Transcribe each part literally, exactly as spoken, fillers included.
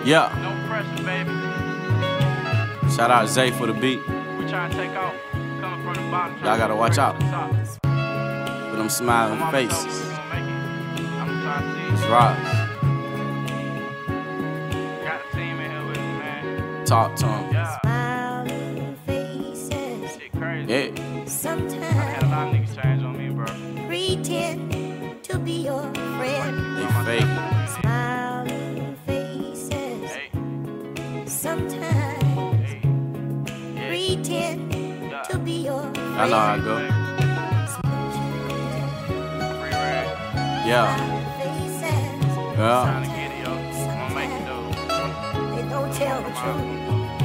Yeah. No pressure, baby. Shout out Zay for the beat. We trying to take off. Coming from the bottom. Y'all gotta watch out. With them smiling My mama faces. told me we gonna make it. I'm trying to see. It's Roz. Got the team in here with me, man. Talk to him. Yeah. Smiling faces. Shit crazy. Yeah. Sometimes Had a lot of niggas change on me, bro. pretend to be your friend. They fake. Smiling faces. Hey, Sometimes hey. Yeah. pretend Yeah. to be your friend. I know how I go. Free rag. Yeah. Faces. Yeah. Trying to get it, yo. I'm gonna make it, though. They don't tell the truth.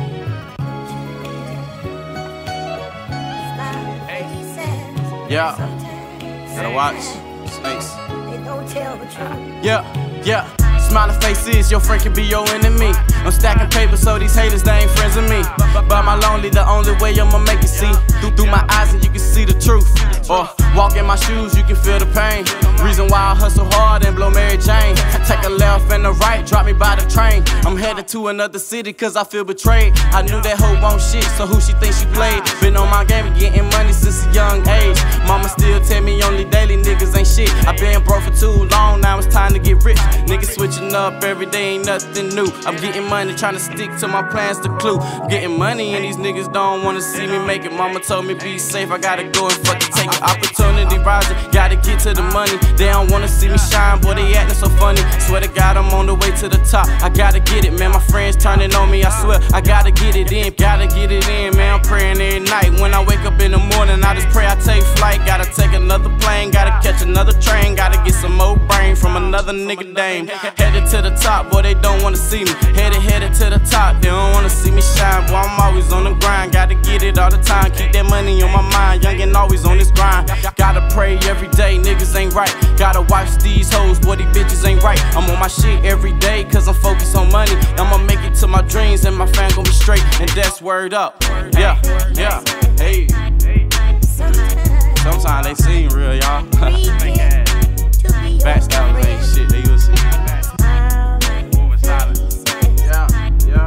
Smiling faces. Yeah. Sometimes Gotta watch. Snakes. they don't tell the truth. Yeah, yeah. Smiling faces, your friend can be your enemy. I'm stacking paper so these haters, they ain't friends with me. But my lonely, the only way I'ma make it see. Through, through my eyes and you can see the truth. Or walk in my shoes, you can feel the pain. Reason why I hustle hard and blow Mary Jane. I take a left and a right, drop me by the train. I'm headed to another city cause I feel betrayed. I knew that hoe won't shit, so who she think she played? Been on my game and getting money since a young age. Mama still tell me only daily niggas ain't shit. I been broke for too long, now it's time to get rich. Niggas switching up every day, ain't nothing new. I'm getting money, trying to stick to my plans, the clue. I'm getting money and these niggas don't wanna see me make it. Mama told me be safe, I gotta go and fucking take it. Opportunity rising, gotta get to the money. They don't wanna see me shine, boy, they acting so funny. Swear to God, I'm on the way to the top. I gotta get it, man, my friends turning on me, I swear. I gotta get it in, gotta get it in, man. I'm praying every night. When I wake up in the morning, I just pray I take flight. Gotta take another plane, gotta catch another train. Gotta get some more brain from another nigga dame. Headed to the top, boy, they don't wanna see me. Headed, headed to the top, they don't wanna see me shine. Boy, I'm always on the grind, gotta get it all the time. Keep that money on my mind, young and always on this grind. Gotta pray every day, niggas ain't right. Gotta watch these hoes, boy, these bitches ain't right. I'm on my shit every day, cause I'm focused on money. I'ma make it to my dreams and my fam gon' be straight. And that's word up. Yeah, yeah, hey. Sometimes they seem real, y'all. Backstabbers ain't shit, they will see. Moving silent. Yeah, yeah.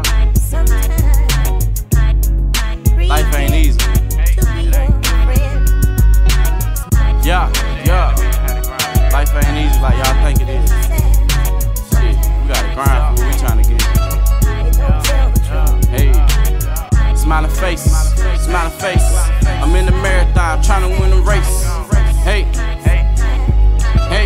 Life ain't easy. Yeah, yeah. Life ain't easy like y'all think it is. Shit, we gotta grind for what we trying to get. Hey, smiling face, smiling face. I'm in the marathon, trying to win the race. Hey, hey.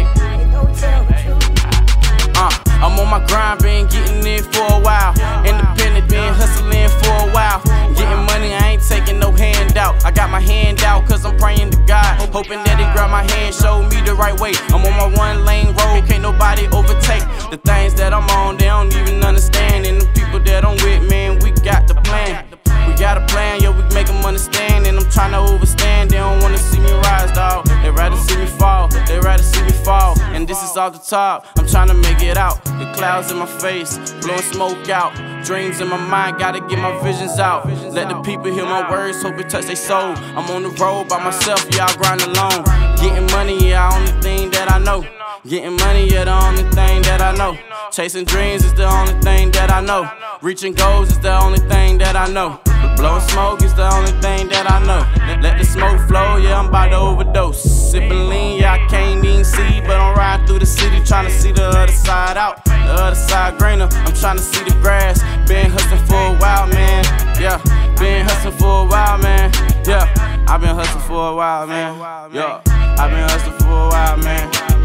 Uh, I'm on my grind, been getting it for a while. Independent, been hustling for a while. Getting money, I ain't taking no handout. I got my hand out, cause I'm praying to God. Hoping that he grab my hand, show me the right way. I'm on my one lane road, can't nobody overtake. The things that I'm on, they don't even understand. And the people that I'm with, man, we got the plan. We got a plan, yo, we make them understand. And I'm trying to overstand, they don't wanna see me rise, dawg. They rather see me fall, they rather see me fall. And this is off the top, I'm trying to make it out. The clouds in my face, blowing smoke out. Dreams in my mind, gotta get my visions out. Let the people hear my words, hope it touch their soul. I'm on the road by myself, yeah, I grind alone. Getting money, yeah, only thing that I know. Getting money, yeah, the only thing that I know. Chasing dreams is the only thing that I know. Reaching goals is the only thing that I know. Blowing smoke is the only thing that I know. Let the smoke flow, yeah, I'm about to overdose. Sipping lean, yeah, I can't even see, but I'm riding through the city trying to see the other side out. The other side greener, I'm trying to see the grass. Been hustling for a while, man. Yeah, been hustling for a while, man. Yeah, I've been hustling for a while, man. Yeah, I've been hustling for a while, man.